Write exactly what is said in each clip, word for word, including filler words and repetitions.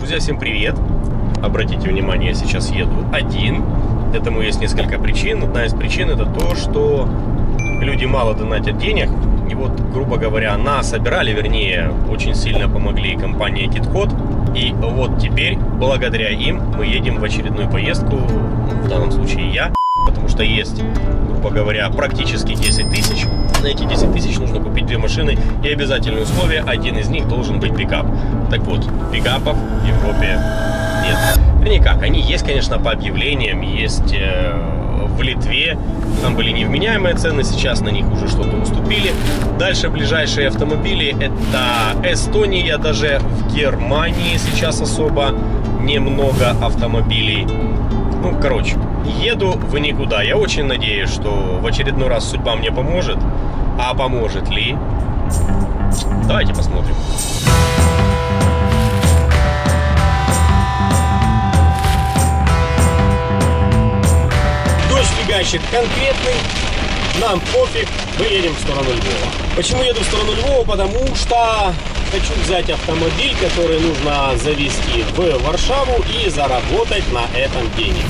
Друзья, всем привет! Обратите внимание, я сейчас еду один. Этому есть несколько причин. Одна из причин это то, что люди мало донатят денег. И вот, грубо говоря, нас собирали, вернее, очень сильно помогли компания KitKat. И вот теперь, благодаря им, мы едем в очередную поездку. В данном случае я, потому что есть, грубо говоря, практически десять тысяч. На эти десять тысяч нужно купить две машины. И обязательное условие, один из них должен быть пикап. Так вот, пикапов в Европе нет. Вернее как, они есть, конечно, по объявлениям, есть э, в Литве. Там были невменяемые цены, сейчас на них уже что-то уступили. Дальше ближайшие автомобили это Эстония, даже в Германии сейчас особо немного автомобилей. Ну, короче, еду в никуда. Я очень надеюсь, что в очередной раз судьба мне поможет. А поможет ли? Давайте посмотрим. Дождь фигачит конкретный. Нам пофиг. Мы едем в сторону Львова. Почему еду в сторону Львова? Потому что хочу взять автомобиль, который нужно завести в Варшаву и заработать на этом денег.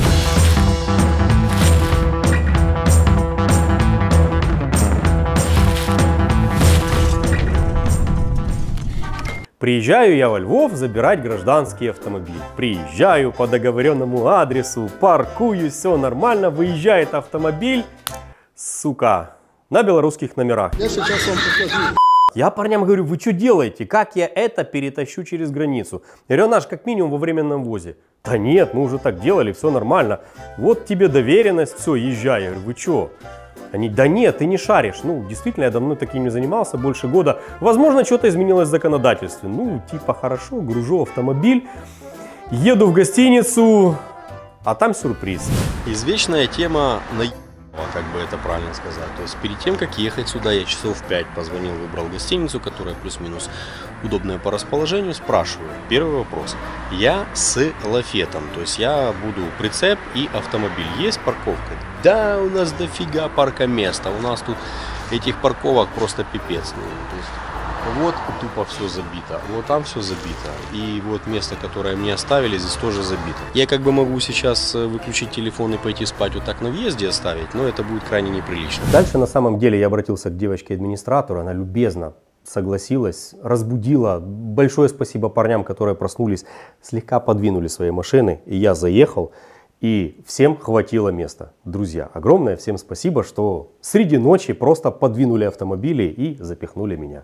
Приезжаю я во Львов забирать гражданский автомобиль. Приезжаю по договоренному адресу, паркуюсь, все нормально, выезжает автомобиль, сука, на белорусских номерах. Я сейчас вам покажу. Я парням говорю, вы что делаете? Как я это перетащу через границу? Я говорю, наш как минимум во временном ввозе. Да нет, мы уже так делали, все нормально. Вот тебе доверенность, все, езжай. Я говорю, вы что? Они, да нет, ты не шаришь. Ну, действительно, я давно таким не занимался, больше года. Возможно, что-то изменилось в законодательстве. Ну, типа, хорошо, гружу автомобиль, еду в гостиницу, а там сюрприз. Извечная тема на... как бы это правильно сказать. То есть перед тем, как ехать сюда, я часов в пять позвонил, выбрал гостиницу, которая плюс-минус удобная по расположению. Спрашиваю, первый вопрос. Я с лафетом, то есть я буду прицеп и автомобиль. Есть парковка? Да, у нас дофига паркоместа. У нас тут этих парковок просто пипец. Ну, то есть вот тупо все забито, вот там все забито. И вот место, которое мне оставили, здесь тоже забито. Я как бы могу сейчас выключить телефон и пойти спать вот так на въезде оставить, но это будет крайне неприлично. Дальше на самом деле я обратился к девочке-администратору, она любезно согласилась, разбудила. Большое спасибо парням, которые проснулись, слегка подвинули свои машины, и я заехал. И всем хватило места. Друзья, огромное всем спасибо, что среди ночи просто подвинули автомобили и запихнули меня.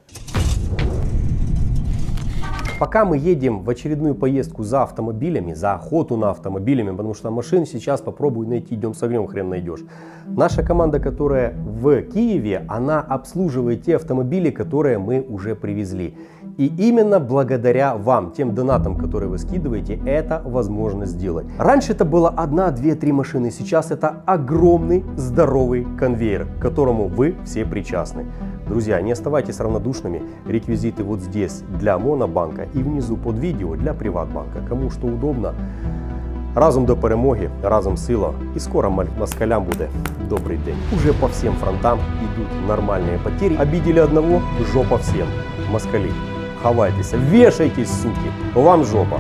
Пока мы едем в очередную поездку за автомобилями, за охоту на автомобилями, потому что машин сейчас попробуй найти, идем с огнем, хрен найдешь. Наша команда, которая в Киеве, она обслуживает те автомобили, которые мы уже привезли. И именно благодаря вам, тем донатам, которые вы скидываете, это возможно сделать. Раньше это было одна, две, три машины, сейчас это огромный здоровый конвейер, к которому вы все причастны. Друзья, не оставайтесь равнодушными, реквизиты вот здесь для Монобанка и внизу под видео для Приватбанка. Кому что удобно. Разом до перемоги, разом сила. І скоро москалям буде добрий день. Уже по всем фронтам идут нормальные потери. Обидели одного, жопа всем. Москали, ховайтесь, вешайтесь, суки, вам жопа.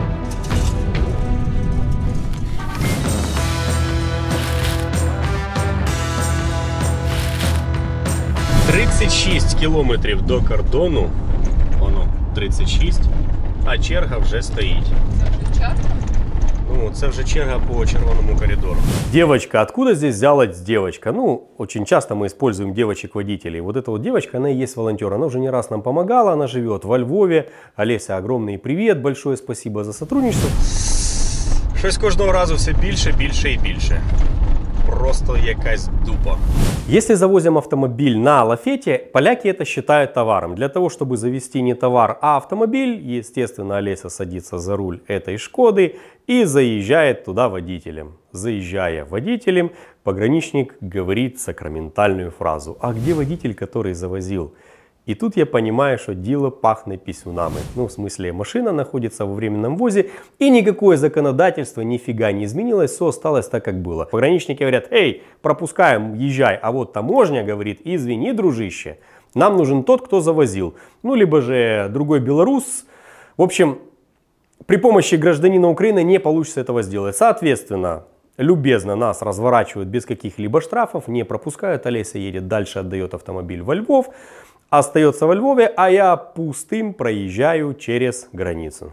тридцять шість кілометрів до кордону. Воно тридцять шість, а черга вже стоїть. Це вже черга? Ну, це вже черга по червоному коридору. Девочка, откуда здесь взялась девочка? Ну, очень часто мы используем девочек-водителей. Вот эта вот девочка, она и есть волонтер. Она уже не раз нам помогала, она живет во Львове. Олеся, огромный привет, большое спасибо за сотрудничество. Щось кожного разу все більше, більше і більше. Просто якась дупа. Если завозим автомобиль на лафете, поляки это считают товаром. Для того, чтобы завести не товар, а автомобиль, естественно, Олеся садится за руль этой Шкоды и заезжает туда водителем. Заезжая водителем, пограничник говорит сакраментальную фразу: «А где водитель, который завозил?» И тут я понимаю, что дело пахнет писюнами. Ну, в смысле, машина находится во временном ввозе, и никакое законодательство нифига не изменилось, все осталось так, как было. Пограничники говорят: эй, пропускаем, езжай. А вот таможня говорит: извини, дружище, нам нужен тот, кто завозил. Ну, либо же другой белорус. В общем, При помощи гражданина Украины не получится этого сделать. Соответственно, любезно нас разворачивают без каких-либо штрафов, не пропускают. Олеся едет дальше, отдает автомобиль во Львов, остается во Львове, а я пустым проезжаю через границу.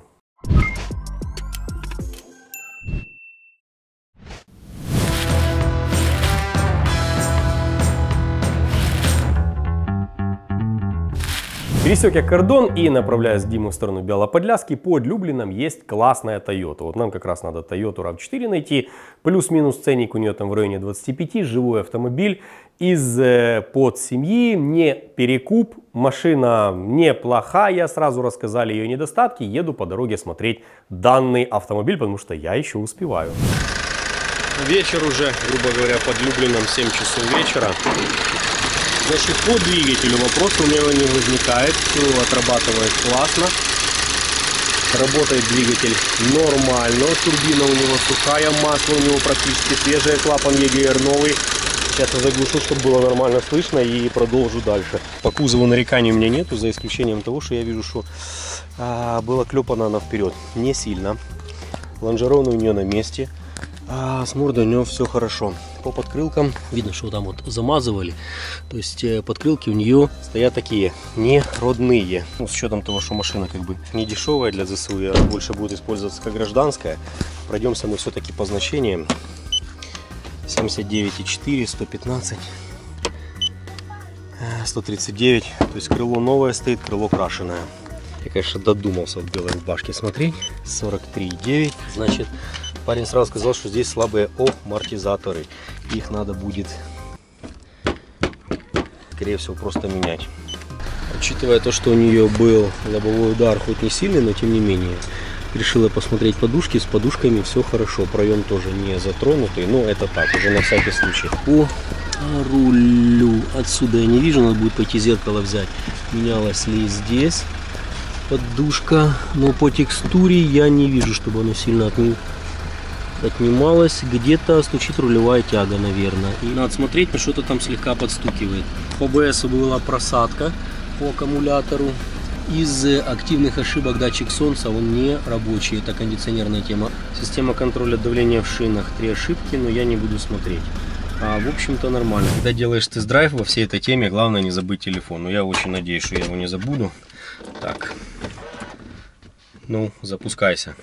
Пересек я кордон и направляюсь к Диму в сторону Белоподляски. Под Люблином есть классная Toyota. Вот нам как раз надо Toyota рав четыре найти. Плюс-минус ценник у нее там в районе двадцати пяти. Живой автомобиль из э, под семьи. Не перекуп. Машина неплохая. Сразу рассказали ее недостатки. Еду по дороге смотреть данный автомобиль, потому что я еще успеваю. Вечер уже, грубо говоря, под Люблином семь часов вечера. Значит, по двигателю вопрос у меня не возникает, все отрабатывает классно, работает двигатель нормально, турбина у него сухая, масло у него практически свежее, клапан и джи ар новый. Сейчас я заглушу, чтобы было нормально слышно, и продолжу дальше. По кузову нареканий у меня нету, за исключением того, что я вижу, что а, было клепано она вперед, не сильно. Лонжероны у нее на месте. А с мордой у него все хорошо. По подкрылкам видно, что там вот замазывали. То есть подкрылки у нее стоят такие не родные. Ну, с учетом того, что машина как бы не дешевая для ЗСУ, а больше будет использоваться как гражданская. Пройдемся мы все-таки по значениям. семьдесят девять и четыре, сто пятнадцать, сто тридцать девять. То есть крыло новое стоит, крыло крашеное. Я, конечно, додумался в белой рубашке смотреть. сорок три и девять. Значит, парень сразу сказал, что здесь слабые амортизаторы. Их надо будет, скорее всего, просто менять. Учитывая то, что у нее был лобовой удар, хоть не сильный, но тем не менее, решила посмотреть подушки. С подушками все хорошо. Проем тоже не затронутый. Но это так, уже на всякий случай. По рулю отсюда я не вижу. Надо будет пойти зеркало взять. Менялась ли здесь подушка? Но по текстуре я не вижу, чтобы оно сильно отнималось. Отнималась, где-то стучит рулевая тяга, наверное. И надо смотреть, но что-то там слегка подстукивает. По бэ эсу была просадка по аккумулятору. Из активных ошибок датчик солнца, он не рабочий, это кондиционерная тема. Система контроля давления в шинах, три ошибки, но я не буду смотреть. А, в общем-то нормально. Когда делаешь тест-драйв во всей этой теме, главное не забыть телефон. Но я очень надеюсь, что я его не забуду. Так, ну, запускайся.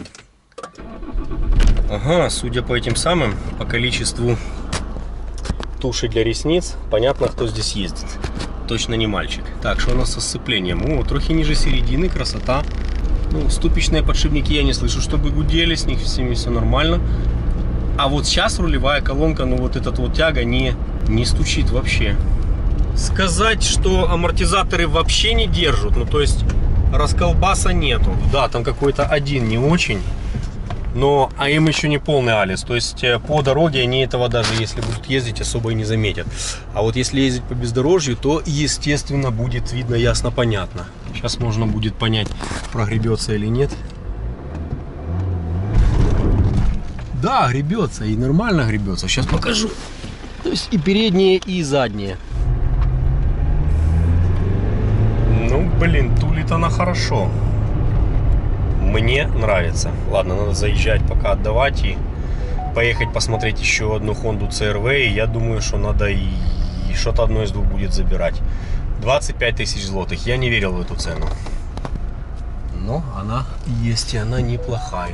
Ага, судя по этим самым, по количеству туши для ресниц, понятно, кто здесь ездит. Точно не мальчик. Так, что у нас со сцеплением? О, трохи ниже середины, красота. Ну, ступичные подшипники я не слышу, чтобы гудели, с них всеми все нормально. А вот сейчас рулевая колонка, ну вот этот вот тяга не, не стучит вообще. Сказать, что амортизаторы вообще не держат, ну то есть расколбаса нету. Да, там какой-то один не очень. Но, а им еще не полный алис, то есть по дороге они этого даже если будут ездить особо и не заметят. А вот если ездить по бездорожью, то естественно будет видно ясно понятно. Сейчас можно будет понять, прогребется или нет. Да, гребется и нормально гребется, сейчас покажу. То есть и передние, и задние. Ну блин, тулит она хорошо. Мне нравится. Ладно, надо заезжать пока отдавать и поехать посмотреть еще одну Honda си ар ви. Я думаю, что надо и, и что-то одно из двух будет забирать. двадцать пять тысяч злотых. Я не верил в эту цену. Но она есть, и она неплохая.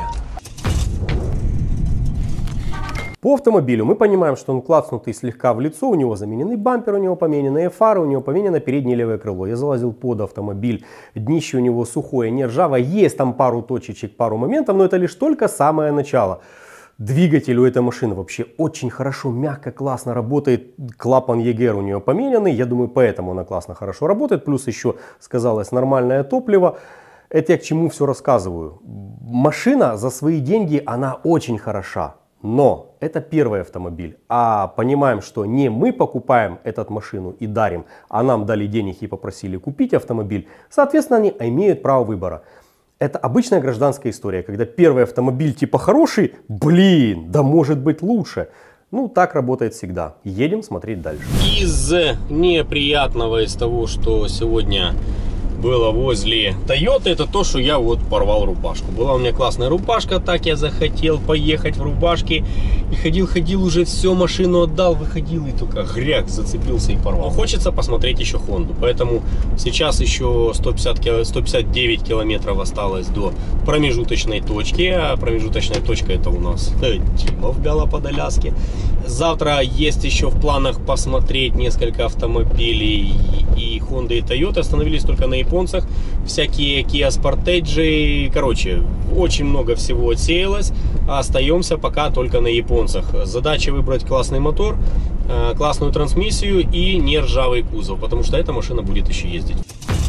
По автомобилю мы понимаем, что он клацнутый слегка в лицо, у него замененный бампер, у него помененные фары, у него поменено переднее левое крыло. Я залазил под автомобиль, днище у него сухое, не ржавое, есть там пару точечек, пару моментов, но это лишь только самое начало. Двигатель у этой машины вообще очень хорошо, мягко, классно работает, клапан и джи ар у нее помененный, я думаю, поэтому она классно, хорошо работает, плюс еще сказалось нормальное топливо. Это я к чему все рассказываю. Машина за свои деньги, она очень хороша. Но это первый автомобиль, а понимаем, что не мы покупаем эту машину и дарим, а нам дали денег и попросили купить автомобиль, соответственно, они имеют право выбора. Это обычная гражданская история, когда первый автомобиль типа хороший, блин, да может быть лучше. Ну, так работает всегда. Едем смотреть дальше. Из неприятного, из того, что сегодня было возле Toyota, это то, что я вот порвал рубашку. Была у меня классная рубашка, так я захотел поехать в рубашке. И ходил-ходил, уже все, машину отдал, выходил, и только гряк зацепился и порвал. Хочется посмотреть еще Хонду, поэтому сейчас еще сто пятьдесят, сто пятьдесят девять километров осталось до промежуточной точки. А промежуточная точка это у нас Дима в Белоподоляске. Завтра есть еще в планах посмотреть несколько автомобилей, и Honda, и Toyota. Остановились только на японцах. Всякие Kia Sportage. Короче, очень много всего отсеялось. А остаемся пока только на японцах. Задача выбрать классный мотор, классную трансмиссию и не ржавый кузов, потому что эта машина будет еще ездить.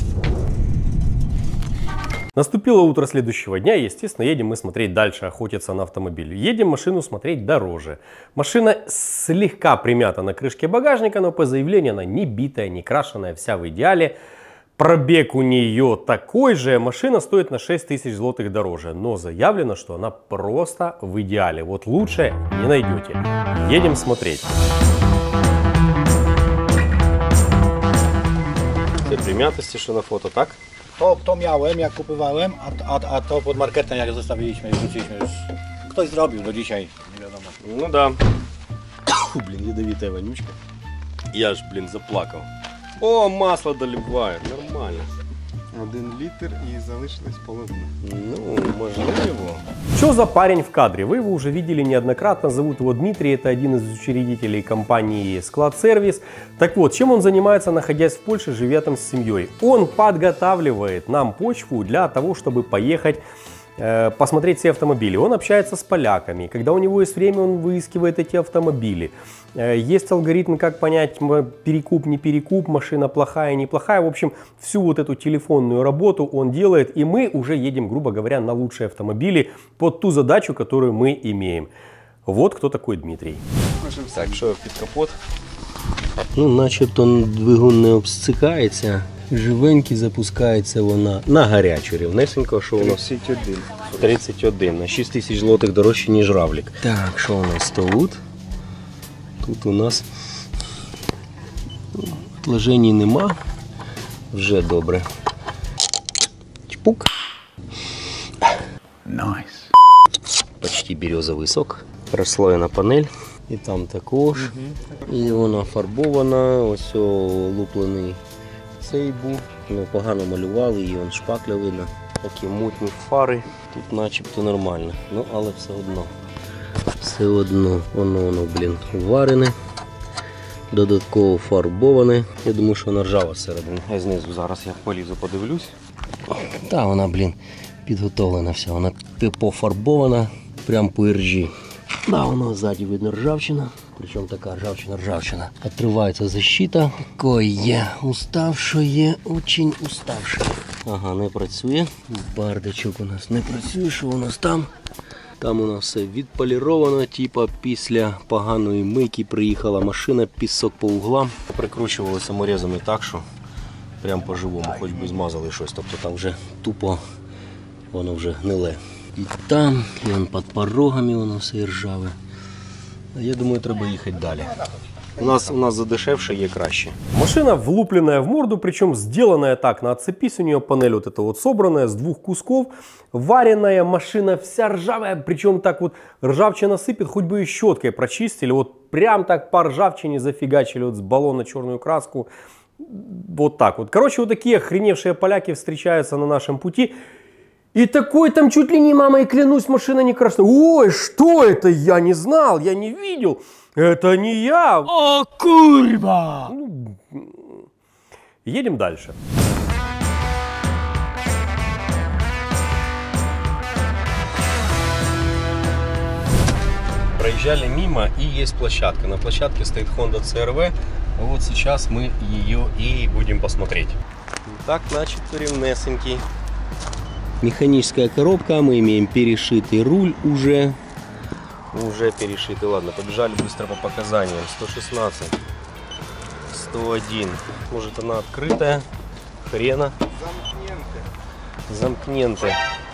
Наступило утро следующего дня, и, естественно, едем мы смотреть дальше, охотиться на автомобиль. Едем машину смотреть дороже. Машина слегка примята на крышке багажника, но по заявлению она не битая, не крашеная, вся в идеале. Пробег у нее такой же, машина стоит на шесть тысяч злотых дороже, но заявлено, что она просто в идеале. Вот лучше не найдете. Едем смотреть. Te primятости, что на фото, tak? To, to miałem, jak kupowałem, a, a, a to pod marketem, jak zostawiliśmy, wróciliśmy już. Ktoś zrobił do dzisiaj, nie wiadomo. Ну да. Блин, ядовитая вонючка. Я ж, блин, заплакал. О, масло доливают, нормально. Один літр і залишилось половина. Ну, можливо. Что за парень в кадре? Вы его уже видели неоднократно. Зовут его Дмитрий. Это один из учредителей компании Склад Сервис. Так вот, чем он занимается, находясь в Польше, живя там с семьей? Он подготавливает нам почву для того, чтобы поехать э, посмотреть все автомобили. Он общается с поляками. Когда у него есть время, он выискивает эти автомобили. Э, есть алгоритм, как понять, перекуп, не перекуп, машина плохая, неплохая. В общем, всю вот эту телефонную работу он делает. И мы уже едем, грубо говоря, на лучшие автомобили под ту задачу, которую мы имеем. Вот кто такой Дмитрий. Так, що під капот? Ну, начебто двигун не обсцикається, живенький запускається вона на гарячу рівнесенько, що у нас тридцять один. тридцять один, на шість тисяч злотих дорожче, ніж равлік. Так, що у нас тут? Тут у нас отложень нема, вже добре. Чпук. Nice. Почти березовий сок. Прослоєна панель. І там також. І вона фарбована. Ось о, луплений цей був. Ну, погано малювали, її вон шпакля видно. Такі мутні фари. Тут начебто нормально. Ну, але все одно. Все одно воно, воно, блін, варене. Додатково фарбоване. Я думаю, що вона ржава всередині. Я знизу зараз я полізу, подивлюсь. Та вона, блін, підготовлена вся. Вона пофарбована прям по іржі. Да, воно ззаді видно ржавчина, причому така ржавчина-ржавчина. Відривається защита. Такое уставшее, очень уставшее. Ага, не працює. Бардачок у нас не працює, що у нас там? Там у нас все відполіровано, типа після поганої мийки приїхала машина, пісок по углам. Прикручували саморезами так, що прям по-живому, хоч би змазали щось. Тобто там вже тупо воно вже гниле. І там, і он під порогами воно все ржаве. Я думаю, треба їхати далі. У нас, у нас задешевше є краще. Машина влупленная в морду, причем сделанная так на отцепись. У нее панель вот эта вот собранная с двух кусков. Вареная машина вся ржавая, причем так вот ржавчина сыпет, хоть бы и щеткой прочистили. Вот прям так по ржавчине зафигачили вот с баллона черную краску. Вот так вот. Короче, вот такие охреневшие поляки встречаются на нашем пути. И такой там чуть ли не, мама, и клянусь, машина не красная. Ой, что это? Я не знал, я не видел. Это не я. О, курва! Едем дальше. Проезжали мимо, и есть площадка. На площадке стоит Honda си ар ви. Вот сейчас мы ее и будем посмотреть. Так, значит, ровнесенький. Механическая коробка, мы имеем перешитый руль уже. Уже перешитый. Ладно, побежали быстро по показаниям. сто шестнадцать, сто один. Может, она открытая? Хрена. Замкненты.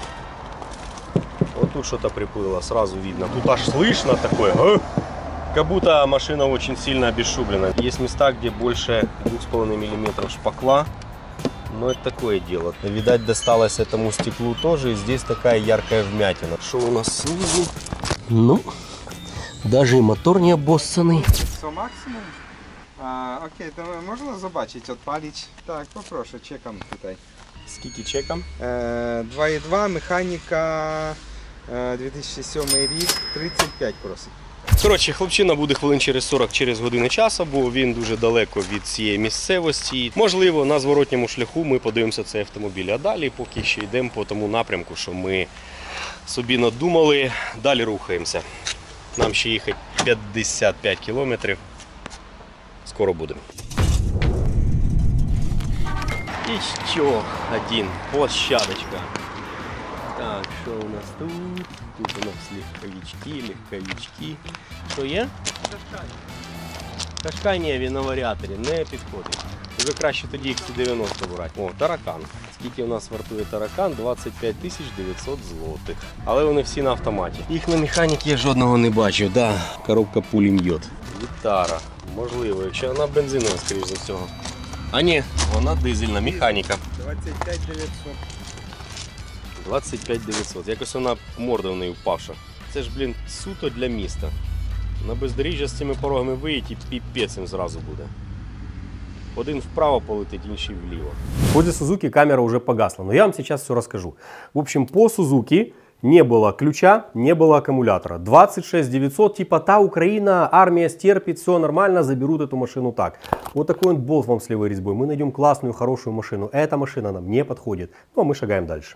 Вот тут что-то приплыло, сразу видно. Тут аж слышно такое. А? Как будто машина очень сильно обесшублена. Есть места, где больше двух с половиной миллиметров шпакла. Но это такое дело. Видать, досталось этому стеклу тоже. И здесь такая яркая вмятина. Что у нас снизу? Ну, даже и мотор не обоссаний. Це максимум? А, окей, то можна побачити, відпалити? Так, попрошу, чекам tutaj. Скільки чеком? Е, два і два, механіка, е, дві тисячі сьомий рік, тридцять п'ять просить. Коротше, хлопчина буде хвилин через сорок, через годину часу, бо він дуже далеко від цієї місцевості. Можливо, на зворотньому шляху ми подивимося цей автомобіль. А далі поки ще йдемо по тому напрямку, що ми собі надумали, далі рухаємося. Нам ще їхати п'ятдесят п'ять кілометрів. Скоро будемо. І ще один, площадочка. Так, що у нас тут? Тут у нас легковички, легковички. Що є? Кашкай. Кашкай ні, він на варіаторі, не підходить. Вже краще тоді ікс дев'яносто брати. О, таракан. Скільки у нас вартує таракан? двадцять п'ять тисяч дев'ятсот злотих. Але вони всі на автоматі. Їх на механіки я жодного не бачив. Да, коробка пулемет. Вітара. Можливо, якщо вона бензинова, скоріш за всього. А ні, вона дизельна, механіка. двадцять п'ять дев'ятсот. двадцять п'ять дев'ятсот. Якось вона морда в неї впавша. Це ж, блін, суто для міста. На бездоріжжя з цими порогами виїдь і піпець їм зразу буде. Один вправо полетить, інший вліво. Возле Suzuki камера уже погасла, но я вам сейчас все расскажу. В общем, по Suzuki не было ключа, не было аккумулятора. двадцать шесть девятьсот, типа та Украина, армия стерпит, все нормально, заберут эту машину так. Вот такой вот болт вам с левой резьбой. Мы найдем классную, хорошую машину. Эта машина нам не подходит. Ну а мы шагаем дальше.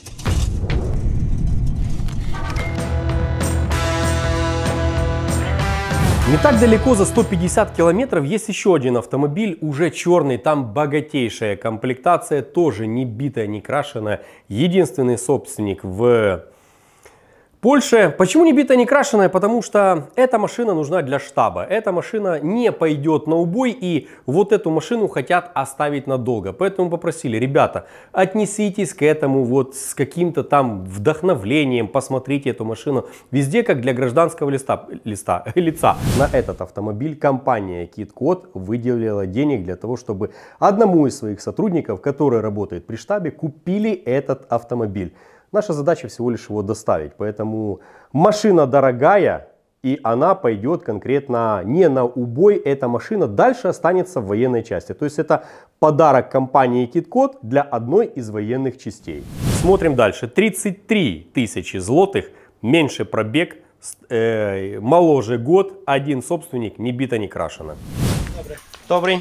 Не так далеко, за сто пятьдесят километров, есть еще один автомобиль, уже черный, там богатейшая комплектация, тоже не битая, не крашеная. Единственный собственник в Польше. Почему не битая, не крашеная? Потому что эта машина нужна для штаба. Эта машина не пойдет на убой, и вот эту машину хотят оставить надолго. Поэтому попросили, ребята, отнеситесь к этому вот с каким-то там вдохновлением, посмотрите эту машину. Везде как для гражданского листа, листа, лица. На этот автомобиль компания KitKat выделила денег для того, чтобы одному из своих сотрудников, который работает при штабе, купили этот автомобиль. Наша задача всего лишь его доставить, поэтому машина дорогая, и она пойдет конкретно не на убой, эта машина дальше останется в военной части. То есть это подарок компании KitKat для одной из военных частей. Смотрим дальше. тридцать три тысячи злотых, меньше пробег, э, моложе год, один собственник, не бита, не крашена. Добрый. Добрый.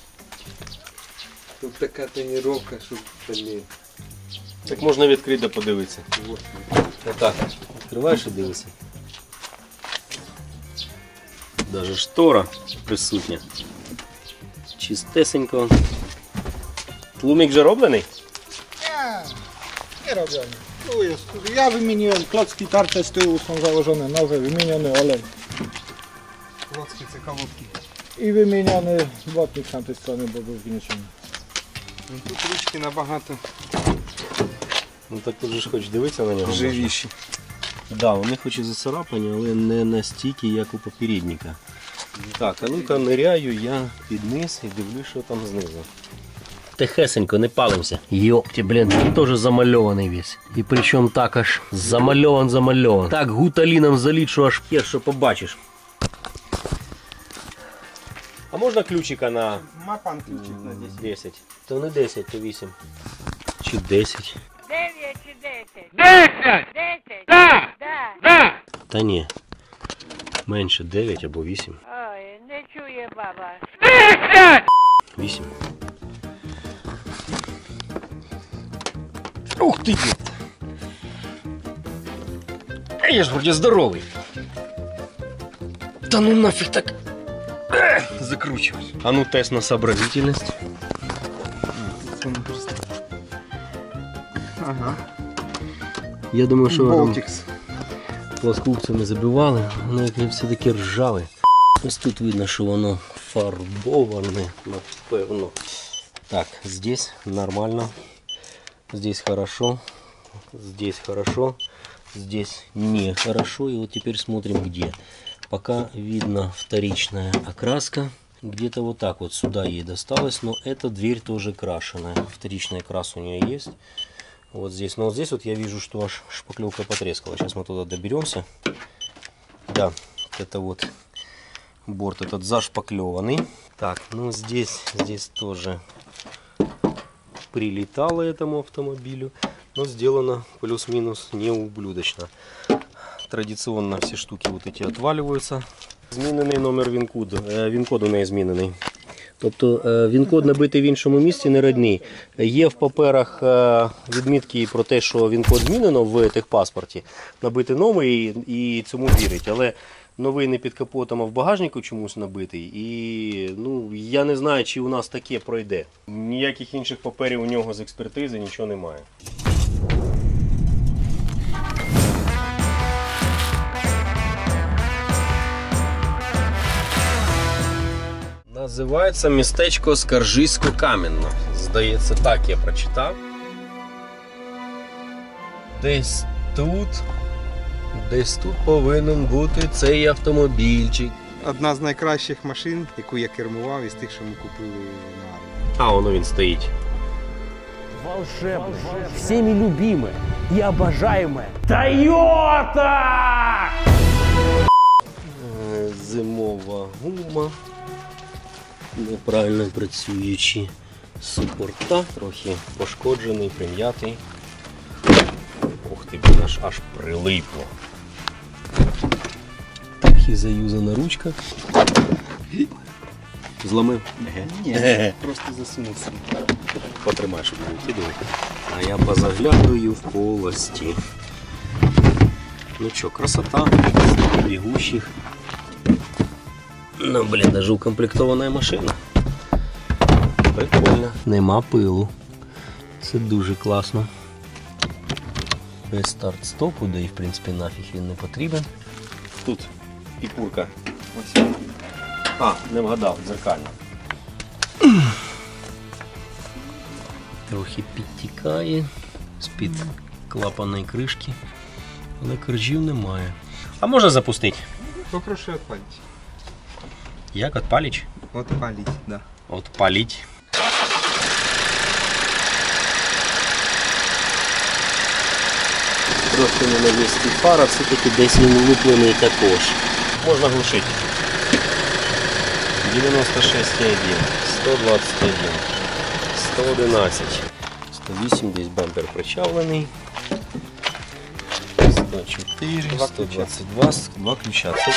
Тут така тренировка, щоб блін. Так можна відкрити да подивитися. Отак. Відкриваєш і дивишся. Даже штора присутня. Чистесенько. Tlumik вже роблений? Nie, nie robiony. Tu jest. Ja wymieniłem klocki, tarcze z tyłu są założone nowe, wymieniony olej Плоски, це колодки. i wymieniony błotnik z tamtej strony, bo był wgnieciony. Ну, тут ручки набагато Ну так тут же ж хочеш дивитися на нього. живіші. Так, да, вони хоч і зацарапані, але не настільки, як у попередника. Так, а ну-ка ниряю я під низ і дивлюсь, що там знизу. Тихесенько, не палимся. Ёпті, блін, він теж замальований весь. І причому так аж замальован-замальован. Так гуталіном заліт, що аж перше побачиш. А можна ключика на Ма пан ключик на десять. десять? То не десять, то вісім. Чи десять? Дев'ять чи десять? Десять! Десять? Да! Да! Та ні. Менше дев'ять або вісім. Ой, не чує баба. вісім. Ух ти! А я ж вроді здоровий. Та ну нафіг так закручивать. А ну тест на сообразительность. Ага. Я думаю, що там Болтикс. плоскогубцями забивали, воно як все-таки ржаве. Ось тут видно, що воно фарбоване, напевно. Так, здесь нормально, здесь хорошо, здесь хорошо, здесь не хорошо. И вот теперь смотрим где. Пока видно вторичная окраска. Где-то вот так вот сюда ей досталось, но эта дверь тоже крашеная. Вторичный крас у нее есть. Вот здесь, но вот здесь вот я вижу, что аж шпаклевка потрескала. Сейчас мы туда доберемся. Да, это вот борт этот зашпаклеванный. Так, ну здесь, здесь тоже прилетало этому автомобилю, но сделано плюс-минус не ублюдочно. Традиционно все штуки вот эти отваливаются. Змінений номер він-коду, він-коду не змінений. Тобто він-код набитий в іншому місці не родний. Є в паперах відмітки про те, що він-код змінено в техпаспорті, набитий новий і цьому вірить. Але новий не під капотом, а в багажнику чомусь набитий. І ну, я не знаю, чи у нас таке пройде. Ніяких інших паперів у нього з експертизи нічого немає. Називається містечко Скаржисько-Кам'янне. Здається, так я прочитав. Десь тут, десь тут повинен бути цей автомобільчик. Одна з найкращих машин, яку я кермував із тих, що ми купили на армії. А, воно він стоїть. Волшебная, всеми любимая и обожаемая Toyota! Зимова гума. Неправильно працюючі супорта, трохи пошкоджений, прим'ятий. Ух ти, блін, аж, аж прилипло. Так і заюзана ручка. Зламив? Ні, просто засунувся. Потримай, щоб не викидувати. А я позаглядую в полості. Ну що, красота, бігущих. Ну, блін, даже укомплектована машина. Прикольно. Нема пилу. Це дуже класно. Без старт-стопу, де і в принципі нафіг він не потрібен. Тут пікурка. Ось. А, не вгадав, дзеркально. Трохи підтікає з-під клапаної кришки, але коржів немає. А можна запустити? Попрошу відпалити. Як відпалить? Відпалити, так. Да. Відпалить. Трохи не на місці фара, все-таки десь він влуплений також. Можна глушити. дев'яносто шість і один, сто двадцять один, сто одинадцять. сто вісім, десь бампер причавлений. сто чотири, сто двадцять два, два ключа. Це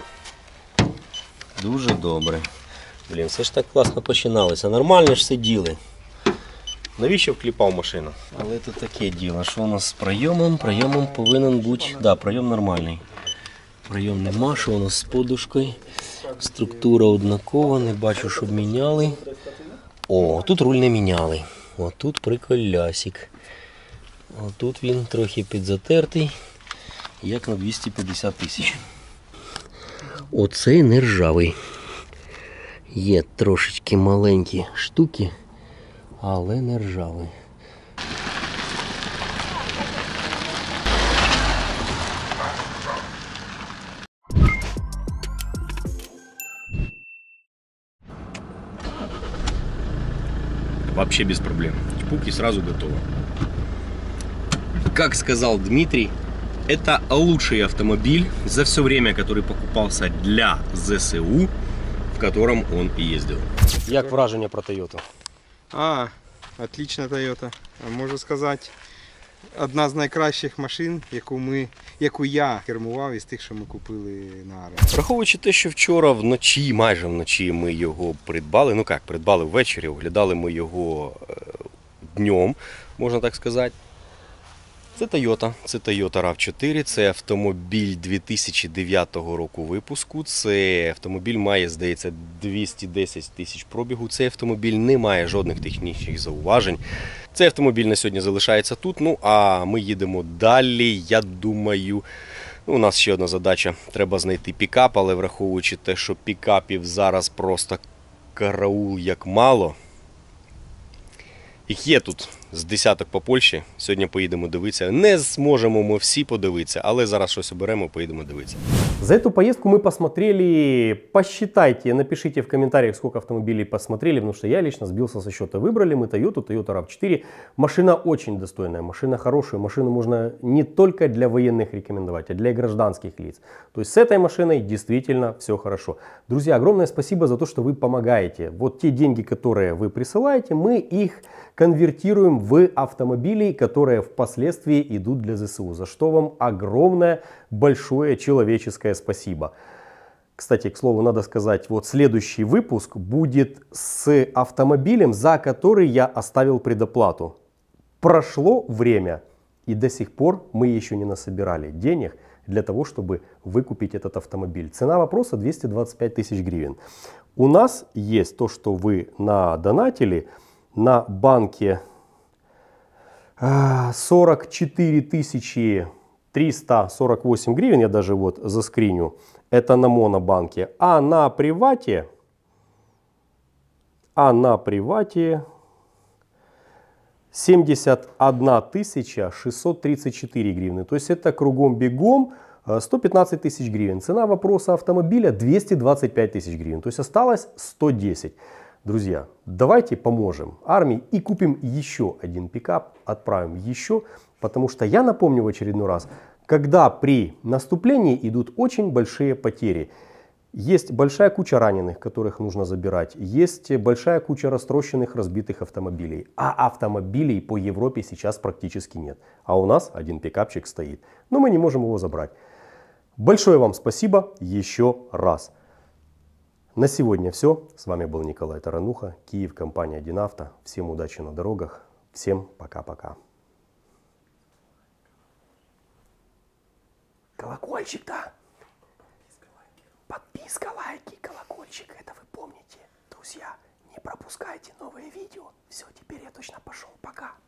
Дуже добре. Блін, все ж так класно починалося. Нормально ж сиділи. навіщо вкліпав машину? Але це таке діло. Що у нас з прийомом? Прийомом повинен бути... Так, да, прийом нормальний. Прийом нема, що у нас з подушкою. Структура однакова, не бачу, щоб міняли. О, тут руль не міняли. О, тут приколясик. О, тут він трохи підзатертий, як на двісті п'ятдесят тисяч. Оцей не ржавий. Є трошечки маленькі штуки, але не ржавий. Вообще без проблем. Чпук и сразу готово. Как сказал Дмитрий, это лучший автомобиль за все время, который покупался для ЗСУ, в котором он и ездил. Як враження про Toyota? А, отлична Toyota. Можу сказати, одна з найкращих машин, яку, ми, яку я кермував із тих, що ми купили на армії. Враховуючи те, що вчора вночі, майже вночі ми його придбали, ну як, придбали ввечері, оглядали ми його е, днем, можна так сказати. Це Toyota, це Toyota рав чотири, це автомобіль дві тисячі дев'ятого року випуску, це автомобіль має, здається, двісті десять тисяч пробігу, цей автомобіль не має жодних технічних зауважень. Цей автомобіль на сьогодні залишається тут, ну а ми їдемо далі, я думаю, ну, у нас ще одна задача, треба знайти пікап, але враховуючи те, що пікапів зараз просто караул як мало. Їх є тут з десяток по Польщі. Сьогодні поїдемо дивитися. Не зможемо ми всі подивитися, але зараз щось оберемо, поїдемо дивитися. За эту поездку мы посмотрели, посчитайте, напишите в комментариях, сколько автомобилей посмотрели, потому что я лично сбился со счета. Выбрали мы Toyota, Toyota рав четыре. Машина очень достойная, машина хорошая, машину можно не только для военных рекомендовать, а для гражданских лиц. То есть с этой машиной действительно все хорошо. Друзья, огромное спасибо за то, что вы помогаете. Вот те деньги, которые вы присылаете, мы их конвертируем в автомобили, которые впоследствии идут для ЗСУ. За что вам огромное, большое человеческое спасибо. Кстати, к слову, надо сказать, вот следующий выпуск будет с автомобилем, за который я оставил предоплату. Прошло время, и до сих пор мы еще не насобирали денег для того, чтобы выкупить этот автомобиль. Цена вопроса двести двадцать пять тысяч гривен. У нас есть то, что вы надонатили на банке сорок четыре тысячи триста сорок восемь гривен, я даже вот заскриню, это на монобанке, а на привате, а на привате семьдесят одна тысяча шестьсот тридцать четыре гривны, то есть это кругом-бегом сто пятнадцать тысяч гривен. Цена вопроса автомобиля двести двадцать пять тысяч гривен, то есть осталось сто десять. Друзья, давайте поможем армии и купим еще один пикап, отправим еще, потому что я напомню в очередной раз, когда при наступлении идут очень большие потери. Есть большая куча раненых, которых нужно забирать, есть большая куча растрощенных, разбитых автомобилей, а автомобилей по Европе сейчас практически нет. А у нас один пикапчик стоит, но мы не можем его забрать. Большое вам спасибо еще раз. На сегодня все. С вами был Николай Тарануха, Киев, компания один авто. Всем удачи на дорогах. Всем пока-пока. Колокольчик, да? Подписка, лайки, колокольчик. Это вы помните. Друзья, не пропускайте новые видео. Все, теперь я точно пошел. Пока.